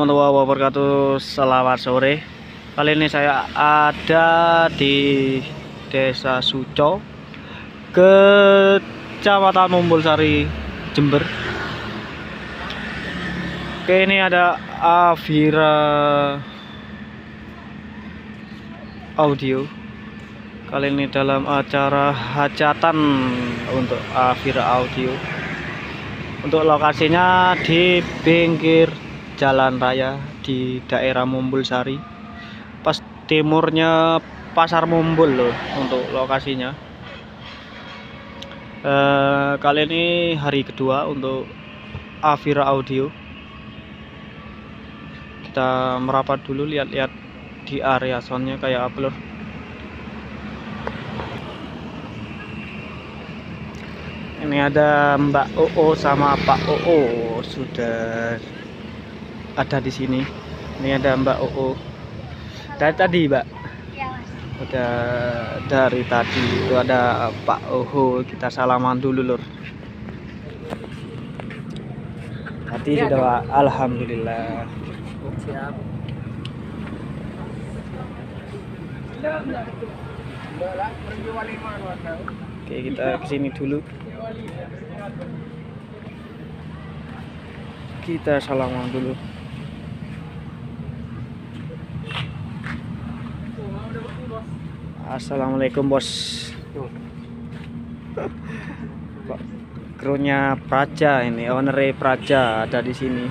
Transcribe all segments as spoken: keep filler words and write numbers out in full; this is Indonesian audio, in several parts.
warahmatullahi wabarakatuh. Selamat sore. Kali ini saya ada di Desa Suco, Kecamatan Mumbulsari, Jember. Oke, ini ada Avira Audio. Kali ini dalam acara hajatan untuk Avira Audio. Untuk lokasinya di pinggir jalan raya di daerah Mumbulsari, pas timurnya Pasar Mumbul loh untuk lokasinya. E, kali ini hari kedua untuk Avira Audio. Kita merapat dulu, lihat-lihat di area soundnya kayak apa loh. Ini ada Mbak Oo sama Pak Oo sudah ada di sini. Ini ada Mbak Oo. Dari tadi, Mbak. Iya, Mas. Udah dari tadi. Itu ada Pak Oo. Kita salaman dulu, Lur. Tadi ya, sudah, Pak. Alhamdulillah. Siap. Oke, kita kesini dulu. Kita salaman dulu. Assalamualaikum, Bos. Krunya Praja ini, owner Praja ada di sini.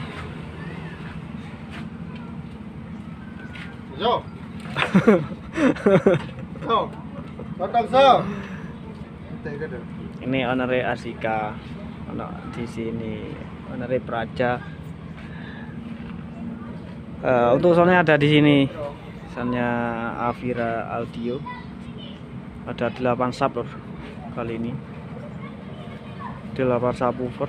Yo. Yo. Datang, so. Ini owner Asika, ono di sini owner Praja. Uh, untuk soundnya ada di sini, soundnya Avira Audio. Ada delapan sub lor kali ini, delapan subwoofer.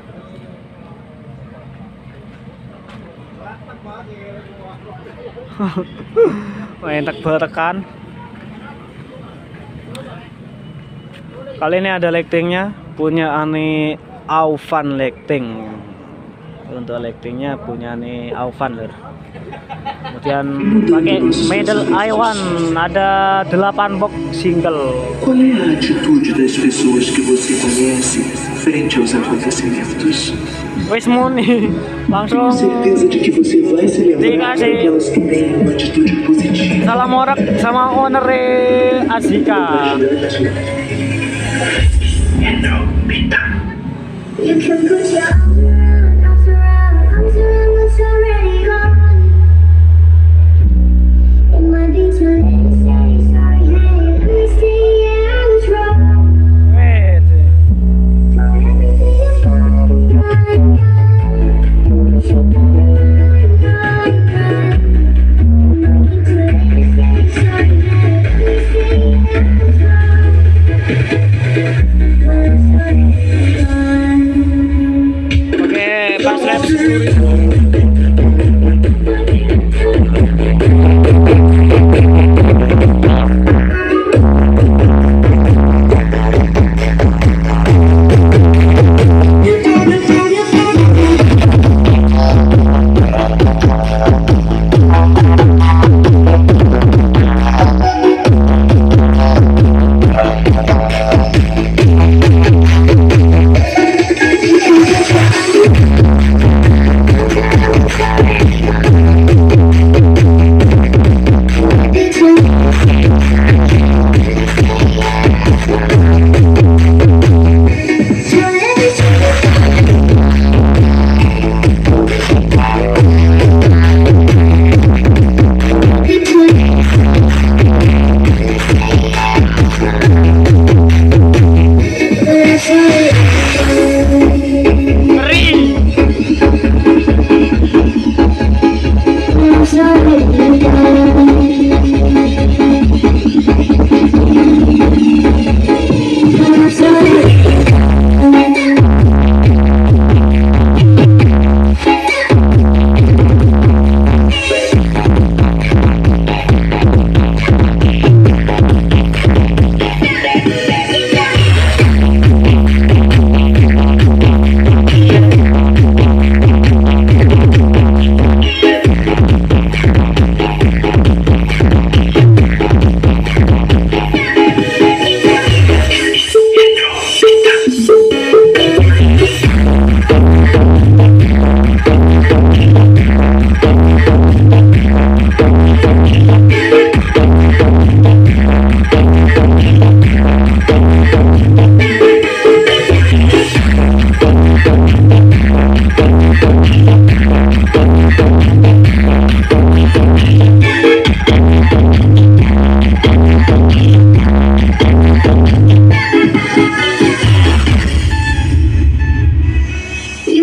Enak banget tekan. Kali ini ada lightingnya, punya Ani Aufan lighting. Untuk lightingnya punya Ani Aufan lor. Kemudian pakai Medal I one, ada delapan box single. Qual é a atitude das pessoas que você conhece frente aos acontecimentos? Wis muni, langsung Tenho certeza de que você vai se lembrar daquelas que têm uma atitude positiva. salam orak sama owner Asika. You can put your arms around, arms around what's already gone. It might be too late to say sorry, hey, let me see, yeah, I was wrong. For everything you've done, Oke, pas lap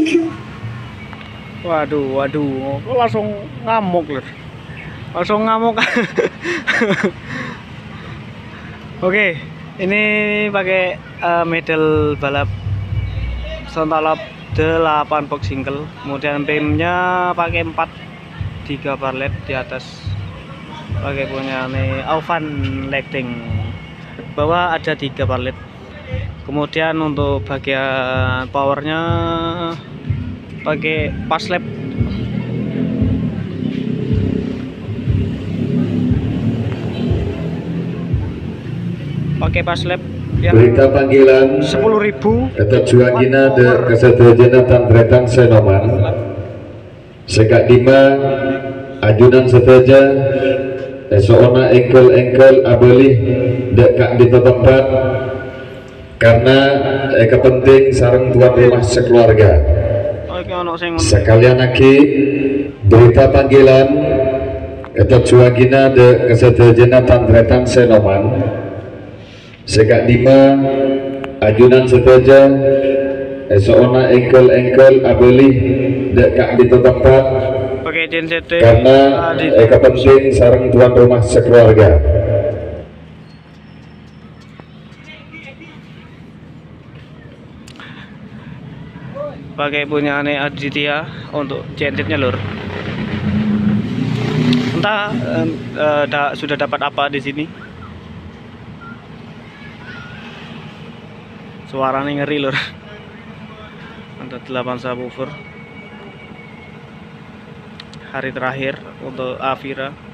Waduh, waduh, kok langsung ngamuk lur. Langsung ngamuk. Oke, ini pakai uh, medal balap Sontalop delapan box single. Kemudian pimnya pakai empat, tiga parlet di atas. Pakai punya nih Aufan Lighting. Bawah ada tiga parlet. Kemudian untuk bagian powernya pakai paslap. Pakai paslap yang Berita panggilan sepuluh ribu. Ketat Juangina de Kesetujuan Tantretan Senoman Sekak Dima Ajunan Seteja Esoona engkel-engkel abelih dek kak di tempat karena eka penting sarang tuan rumah sekeluarga. Sekalian lagi berita panggilan Ketat Juangina de Kesetujuan Tantretan Senoman Sekak Dima Ajunan Seteja Esoona engkel-engkel abelih dek kak di tempat Pakai D N C T karena eka penting sarang tuan rumah sekeluarga. Pakai punya aneh Aditya untuk gensetnya lur. Entah eh, eh, da, sudah dapat apa di sini. Suaranya ngeri lur. Ada delapan subwoofer. Hari terakhir untuk Avira.